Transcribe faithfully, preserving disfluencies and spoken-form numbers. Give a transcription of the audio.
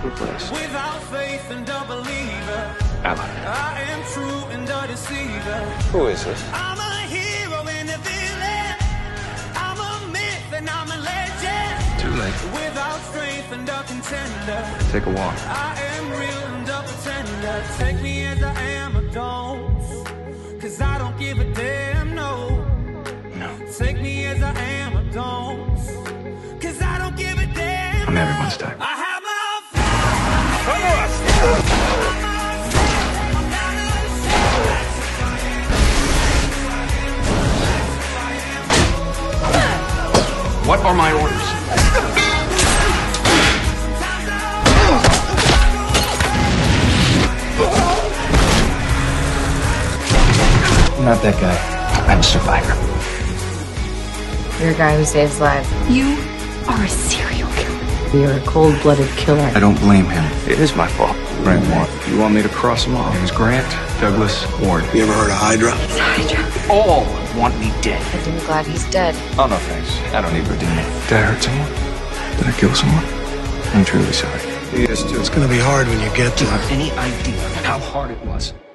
safer place. Without faith and a believer, Ally. I am true and a deceiver. Who is this? I'm a hero and a villain. I'm a myth and I'm a legend. Too late. Without strength and a contender, Take a walk. I am real and a pretender. Take me as I am or don't, cause I don't give a damn, no. No. Take me as I am or don't, cause I don't give a damn. I'm everyone's type. I have my What are my orders? I'm not that guy. I'm a survivor. You're a guy who saves lives. You are a serial killer. You're a cold-blooded killer. I don't blame him. It is my fault. Grant Ward. You want me to cross them all? Name is Grant Douglas Ward. You ever heard of Hydra? It's Hydra. All want me dead. I'm glad he's dead. Oh, no thanks. I don't need redeeming. Did I hurt someone? Did I kill someone? I'm truly sorry. He is too. It's gonna be hard when you get to Do you it. have any idea how hard it was?